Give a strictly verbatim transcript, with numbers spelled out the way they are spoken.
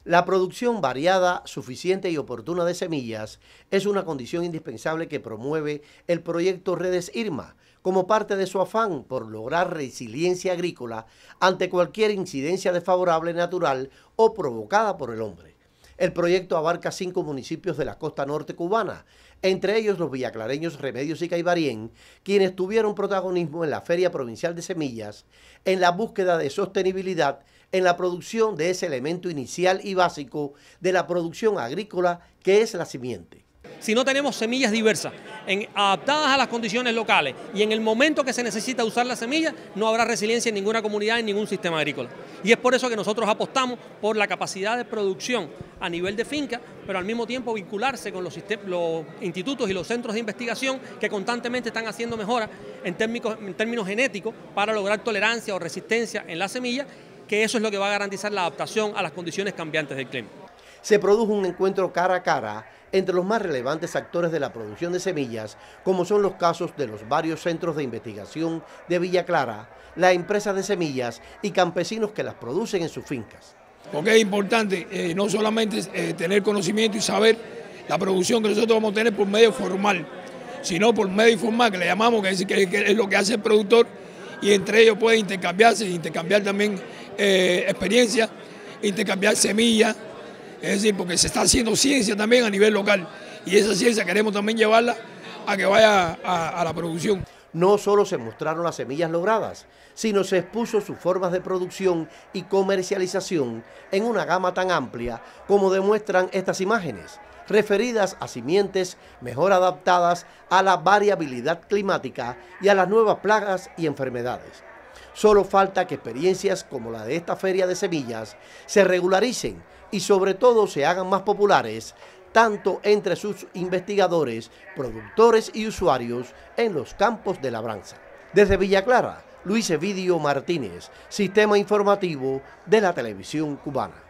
La producción variada, suficiente y oportuna de semillas es una condición indispensable que promueve el proyecto Redes IRMA como parte de su afán por lograr resiliencia agrícola ante cualquier incidencia desfavorable natural o provocada por el hombre. El proyecto abarca cinco municipios de la costa norte cubana, entre ellos los villaclareños Remedios y Caibarien, quienes tuvieron protagonismo en la Feria Provincial de Semillas, en la búsqueda de sostenibilidad en la producción de ese elemento inicial y básico de la producción agrícola que es la simiente. Si no tenemos semillas diversas, en, adaptadas a las condiciones locales y en el momento que se necesita usar las semillas, no habrá resiliencia en ninguna comunidad, en ningún sistema agrícola. Y es por eso que nosotros apostamos por la capacidad de producción a nivel de finca, pero al mismo tiempo vincularse con los, los institutos y los centros de investigación que constantemente están haciendo mejoras en términos, en términos genéticos para lograr tolerancia o resistencia en la semilla, que eso es lo que va a garantizar la adaptación a las condiciones cambiantes del clima. Se produjo un encuentro cara a cara entre los más relevantes actores de la producción de semillas, como son los casos de los varios centros de investigación de Villa Clara, la empresa de semillas y campesinos que las producen en sus fincas. Porque es importante eh, no solamente eh, tener conocimiento y saber la producción que nosotros vamos a tener por medio formal, sino por medio informal, que le llamamos, que es, que, que es lo que hace el productor, y entre ellos puede intercambiarse, intercambiar también eh, experiencia, intercambiar semillas. Es decir, porque se está haciendo ciencia también a nivel local y esa ciencia queremos también llevarla a que vaya a, a la producción. No solo se mostraron las semillas logradas, sino se expuso sus formas de producción y comercialización en una gama tan amplia como demuestran estas imágenes, referidas a simientes mejor adaptadas a la variabilidad climática y a las nuevas plagas y enfermedades. Solo falta que experiencias como la de esta feria de semillas se regularicen y sobre todo se hagan más populares, tanto entre sus investigadores, productores y usuarios en los campos de labranza. Desde Villa Clara, Luis Evidio Martínez, Sistema Informativo de la Televisión Cubana.